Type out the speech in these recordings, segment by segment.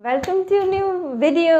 Welcome to a new video.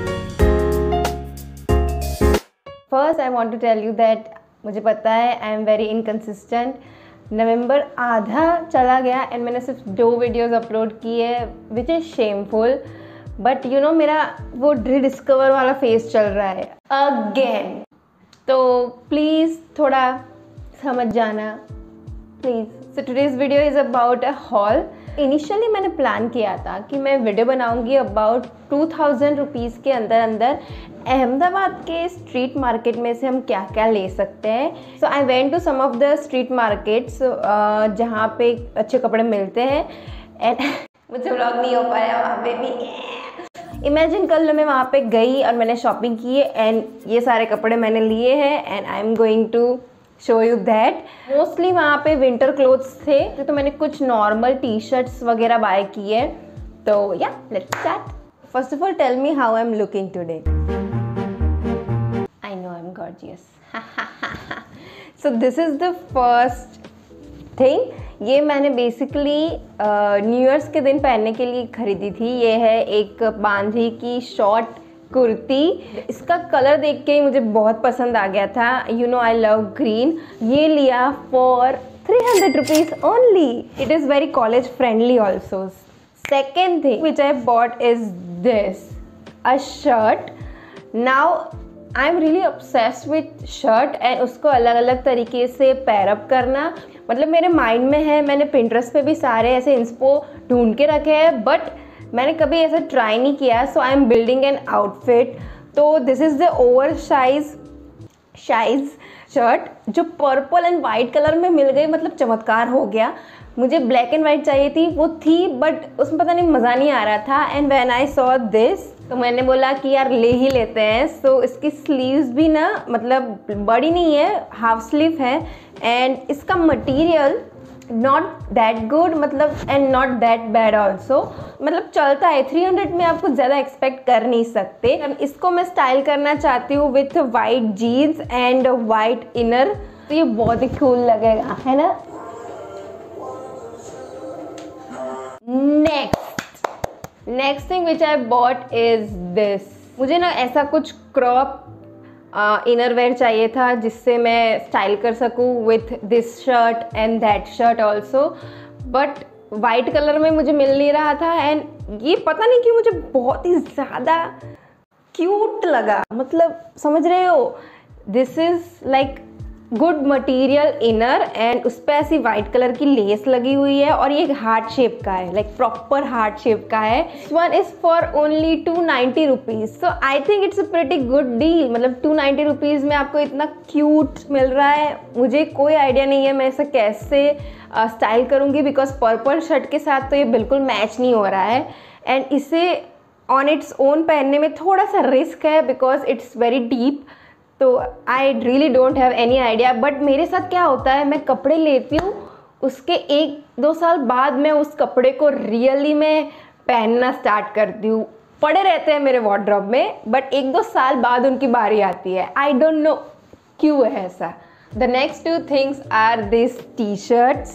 First, I want to tell you that मुझे पता है I am very inconsistent. नवंबर आधा चला गया एंड मैंने सिर्फ 2 वीडियोस अपलोड किए which is shameful. But you know मेरा वो रिडिस्कवर वाला फेज चल रहा है अगेन. तो प्लीज़ थोड़ा समझ जाना please. So today's video is about a haul. Initially मैंने प्लान किया था कि मैं वीडियो बनाऊंगी अबाउट 2000 रुपीज़ के अंदर अहमदाबाद के स्ट्रीट मार्केट में से हम क्या क्या ले सकते हैं. So I went to some of the street markets जहाँ पे अच्छे कपड़े मिलते हैं एंड मुझे व्लॉग नहीं हो पाया वहाँ पे भी. इमेजिन कर लो मैं वहाँ पे गई और मैंने शॉपिंग की एंड ये सारे कपड़े मैंने लिए हैं and I am going to show you that. Mostly वहाँ पे विंटर क्लोथ्स थे तो मैंने कुछ नॉर्मल टी शर्ट्स वगैरह बाय किए. तो yeah let's start. First of all tell me how I am looking today. I know I am gorgeous. So this is the first thing. ये मैंने बेसिकली न्यू ईयर्स के दिन पहनने के लिए खरीदी थी. ये है एक बांधी की शॉर्ट कुर्ती. इसका कलर देख के ही मुझे बहुत पसंद आ गया था. You know I love green. ये लिया for 300 rupees only. It is very college friendly also. Second thing which I bought is this a shirt. Now I am really obsessed with shirt and उसको अलग अलग तरीके से pair up करना. मतलब मेरे माइंड में है. मैंने पिंटरेस्ट पे भी सारे ऐसे इंस्पो ढूंढ के रखे हैं बट मैंने कभी ऐसा ट्राई नहीं किया. So I am building an outfit. तो this is the over size shirt जो पर्पल एंड वाइट कलर में मिल गई. मतलब चमत्कार हो गया. मुझे ब्लैक एंड वाइट चाहिए थी, वो थी बट उसमें पता नहीं मज़ा नहीं आ रहा था. And when I saw this तो मैंने बोला कि यार ले ही लेते हैं. सो इसकी स्लीव्स भी ना मतलब बड़ी नहीं है, हाफ स्लीव है एंड इसका मटेरियल नॉट दैट गुड मतलब and not that bad also. मतलब चलता है. 300 में आप कुछ ज़्यादा एक्सपेक्ट कर नहीं सकते. इसको मैं स्टाइल करना चाहती हूँ with white jeans and white inner. तो ये बहुत ही कूल लगेगा है ना. Next thing which I bought is this. मुझे ना ऐसा कुछ क्रॉप इनर वेयर चाहिए था जिससे मैं स्टाइल कर सकूँ with this shirt and that shirt also. But white colour में मुझे मिल नहीं रहा था एंड ये पता नहीं क्यों मुझे बहुत ही ज़्यादा क्यूट लगा. मतलब समझ रहे हो. This is like good material inner and उस पर ऐसी वाइट कलर की लेस लगी हुई है और ये हार्ट शेप का है, लाइक प्रॉपर हार्ट शेप का है. This one is for only 290 rupees. So I think it's a pretty good deal. मतलब 290 रुपीज़ में आपको इतना क्यूट मिल रहा है. मुझे कोई आइडिया नहीं है मैं इसे कैसे स्टाइल करूँगी बिकॉज पर्पल शर्ट के साथ तो ये बिल्कुल मैच नहीं हो रहा है एंड इसे ऑन इट्स ओन पहनने में थोड़ा सा रिस्क है बिकॉज इट्स वेरी डीप. तो I really don't have any idea. But मेरे साथ क्या होता है, मैं कपड़े लेती हूँ उसके 1-2 साल बाद मैं उस कपड़े को रियली में पहनना स्टार्ट करती हूँ. पड़े रहते हैं मेरे वार्डरोब में बट 1-2 साल बाद उनकी बारी आती है. आई डोंट नो क्यों है ऐसा. The next 2 things are this T shirts.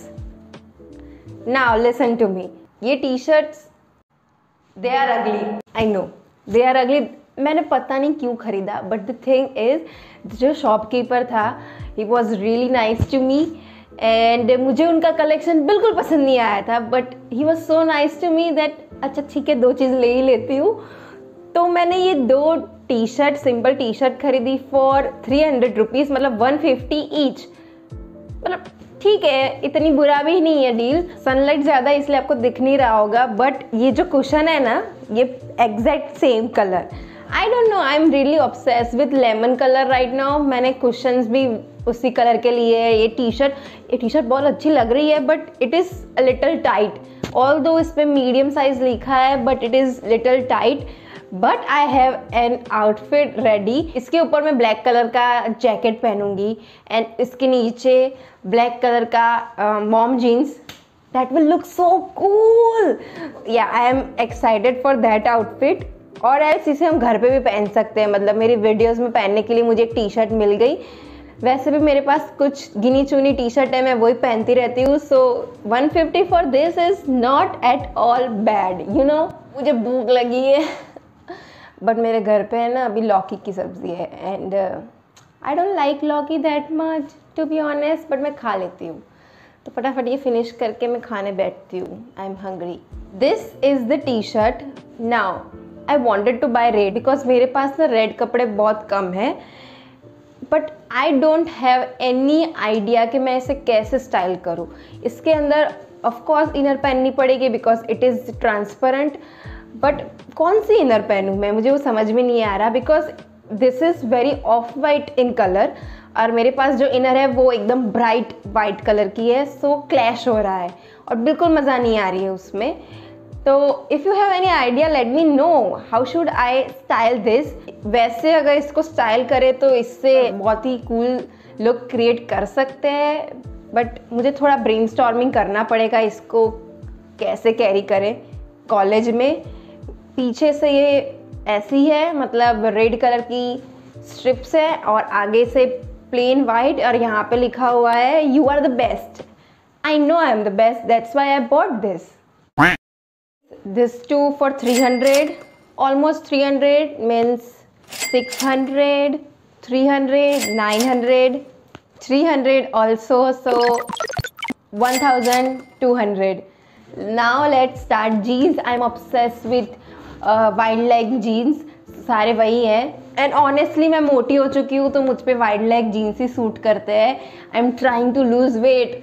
Now listen to me. ये T shirts they are ugly. I know they are ugly. मैंने पता नहीं क्यों ख़रीदा बट द थिंग इज़ जो शॉपकीपर था he was really nice to me and मुझे उनका कलेक्शन बिल्कुल पसंद नहीं आया था but he was so nice to me that अच्छा ठीक है 2 चीज़ ले ही लेती हूँ. तो मैंने ये 2 T shirt simple T shirt खरीदी फॉर 300 रुपीज़. मतलब 150 ईच. मतलब ठीक है इतनी बुरा भी नहीं है डील. सनलाइट ज़्यादा इसलिए आपको दिख नहीं रहा होगा बट ये जो कुशन है ना ये exact same colour. I don't know I am really obsessed with lemon colour right now. मैंने कुशन्स भी उसी कलर के लिए है. ये टी शर्ट बहुत अच्छी लग रही है but it is a little tight. Although इस पर मीडियम साइज लिखा है but it is little tight. But I have an outfit ready. इसके ऊपर मैं ब्लैक कलर का जैकेट पहनूंगी एंड इसके नीचे ब्लैक कलर का mom jeans. That will look so cool. Yeah I am excited for that outfit. और ऐसे इसे हम घर पे भी पहन सकते हैं. मतलब मेरी वीडियोस में पहनने के लिए मुझे एक टी शर्ट मिल गई वैसे भी मेरे पास कुछ गिनी चुनी टी शर्ट है, मैं वही पहनती रहती हूँ. So 150 for this is not at all bad, you know. मुझे भूख लगी है बट मेरे घर पे है ना अभी लौकी की सब्जी है एंड आई डोंट लाइक लौकी that much to be honest, but मैं खा लेती हूँ. तो फटाफट ये फिनिश करके मैं खाने बैठती हूँ. I am hungry. This is the T shirt. Now I wanted to buy red because मेरे पास ना रेड कपड़े बहुत कम है, but I don't have any idea कि मैं इसे कैसे स्टाइल करूँ. इसके अंदर ऑफकोर्स इनर पहननी पड़ेगी because it is transparent, but कौन सी इनर पहनूँ मैं, मुझे वो समझ में नहीं आ रहा because this is very off white in colour और मेरे पास जो इनर है वो एकदम ब्राइट वाइट कलर की है. सो क्लैश हो रहा है और बिल्कुल मज़ा नहीं आ रही है उसमें. तो if you have any idea let me know how should I style this. वैसे अगर इसको स्टाइल करें तो इससे बहुत ही कूल लुक क्रिएट कर सकते हैं, बट मुझे थोड़ा ब्रेनस्टॉर्मिंग करना पड़ेगा इसको कैसे कैरी करें कॉलेज में. पीछे से ये ऐसी है, मतलब रेड कलर की स्ट्रिप्स है और आगे से प्लेन वाइट और यहाँ पे लिखा हुआ है you are the best. I know I am the best, that's why I bought this. This too for 300, almost 300 means 600, 300, 900, 300 also, so 1200. Now let's start jeans. I'm obsessed with wide leg jeans. सारे वही हैं and honestly मैं मोटी हो चुकी हूँ तो मुझ पे वाइड लेग जीन्स ही सूट करते हैं. I am trying to lose weight.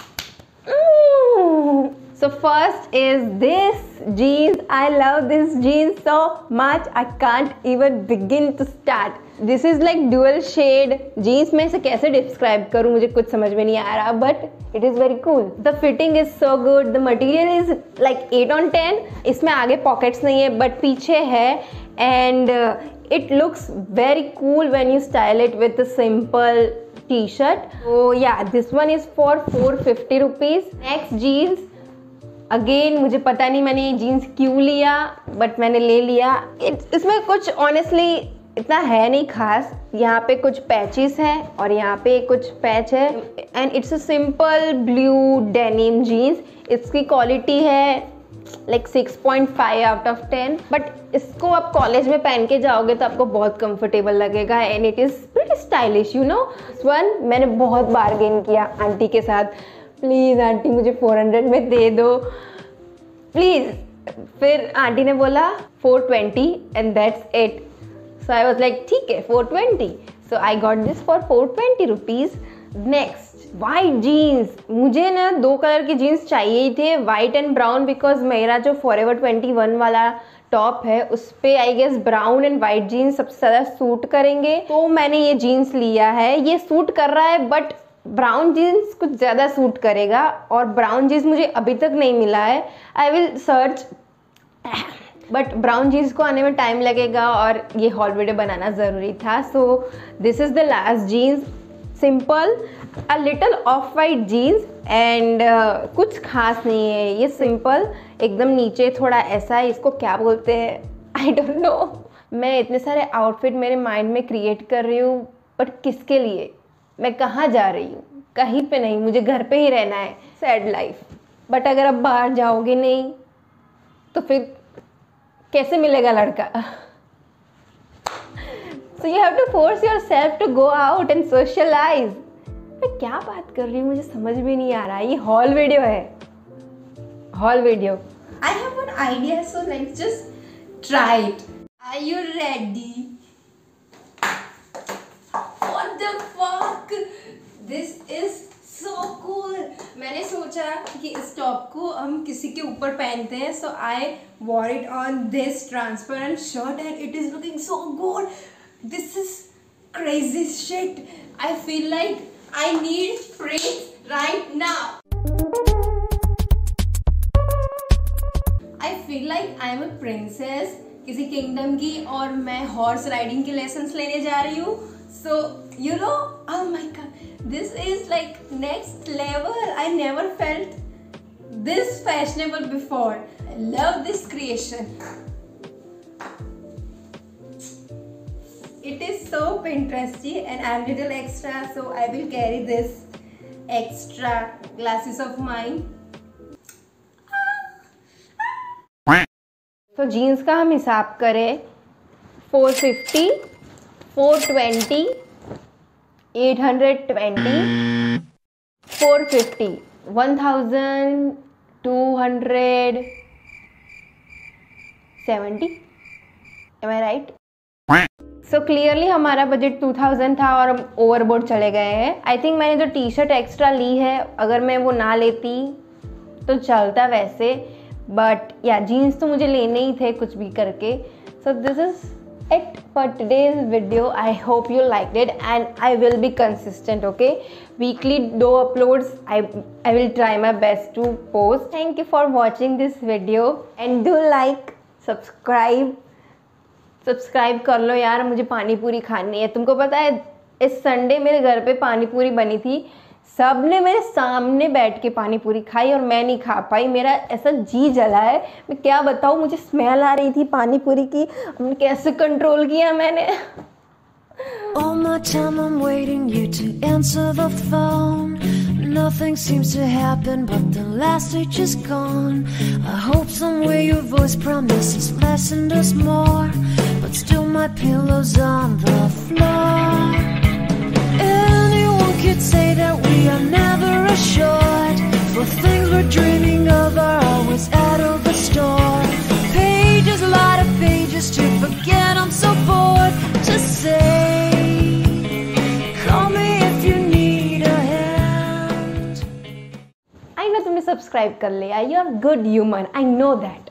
So first is this jeans. I love this jeans so much. I can't even begin to start. This is like dual shade jeans. मैं इसे कैसे describe करूँ मुझे कुछ समझ में नहीं आ रहा, but it is very cool. The fitting is so good. The material is like 8 on 10. इसमें आगे pockets नहीं है but पीछे है and it looks very cool when you style it with a simple t-shirt. So yeah, this one is for 450 rupees. Next jeans. Again मुझे पता नहीं मैंने ये जीन्स क्यों लिया बट मैंने ले लिया. इसमें कुछ ऑनेस्टली इतना है नहीं खास. यहाँ पे कुछ पैचेस हैं और यहाँ पे कुछ पैच है and it's a simple blue denim jeans. इसकी क्वालिटी है लाइक 6.5 आउट ऑफ 10, बट इसको आप कॉलेज में पहन के जाओगे तो आपको बहुत कंफर्टेबल लगेगा and it is pretty stylish you know. This one मैंने बहुत बार्गेन किया आंटी के साथ. प्लीज़ आंटी मुझे 400 में दे दो प्लीज़. फिर आंटी ने बोला 420 and that's it. So I was like ठीक है 420. So I got this for 420 rupees. Next white jeans. मुझे ना 2 कलर की जीन्स चाहिए ही थे, वाइट एंड ब्राउन, बिकॉज मेरा जो फॉरएवर 21 वाला टॉप है उस पर I guess brown and white jeans सबसे ज़्यादा सूट करेंगे. तो मैंने ये जीन्स लिया है. ये सूट कर रहा है बट ब्राउन जीन्स कुछ ज़्यादा सूट करेगा और ब्राउन जीन्स मुझे अभी तक नहीं मिला है. I will search but brown jeans को आने में टाइम लगेगा और ये हॉल वीडियो बनाना ज़रूरी था. So this is the last jeans. Simple a little off white jeans and कुछ खास नहीं है. ये सिंपल एकदम नीचे थोड़ा ऐसा है. इसको क्या बोलते हैं आई डोंट नो. मैं इतने सारे आउटफिट मेरे माइंड में क्रिएट कर रही हूँ बट किसके लिए, मैं कहाँ जा रही हूँ? कहीं पे नहीं, मुझे घर पे ही रहना है. Sad life. बट अगर आप बाहर जाओगे नहीं तो फिर कैसे मिलेगा लड़का? So you have to force yourself to go out and socialise. मैं क्या बात कर रही हूँ मुझे समझ में नहीं आ रहा. ये हॉल वीडियो है, haul video. I have one idea so let's just try it. Are you ready? What the fuck? This is so cool. मैंने सोचा कि इस टॉप को हम किसी के ऊपर पहनते हैं, so I wore it on this transparent shirt and it is looking so good. This is crazy shit. I feel like I need prince right now. I feel like I am a princess किसी kingdom की और मैं horse riding के lessons लेने जा रही हूँ. So, you know, oh my god, this is like next level. I never felt this fashionable before. I love this creation. It is so Pinteresty and I'm little extra, so I will carry this extra glasses of mine. तो jeans का हम हिसाब करें 450, 420, 820, 450, 1270. Am I right? So clearly हमारा budget 2000 था और हम overboard चले गए हैं. आई थिंक मैंने जो टी शर्ट एक्स्ट्रा ली है, अगर मैं वो ना लेती तो चलता वैसे, बट या जीन्स तो मुझे लेने ही थे कुछ भी करके. So this is it for today's video. I hope you like it and I will be consistent. Okay, weekly 2 uploads. I will try my best to post. Thank you for watching this video and do like, subscribe कर लो यार. मुझे पानी पूरी खानी है. तुमको पता है इस संडे मेरे घर पे पानी पूरी बनी थी. सब ने मेरे सामने बैठ के पानी पूरी खाई और मैं नहीं खा पाई. मेरा ऐसा जी जला है, मैं क्या बताऊँ. मुझे स्मेल आ रही थी पानी पूरी की. कैसे कंट्रोल किया मैंने. All my time I'm waiting you to answer the phone. Nothing seems to happen but the last stage is gone. I hope somewhere your voice promises less and us more, but still my pillow's on the floor. Anyone could say that we are never assured, for things we're dreaming of are always out of the store. Pages, a lot of pages to forget. I'm so bored. Just say तुमने subscribe कर लिया. You are good human, I know that.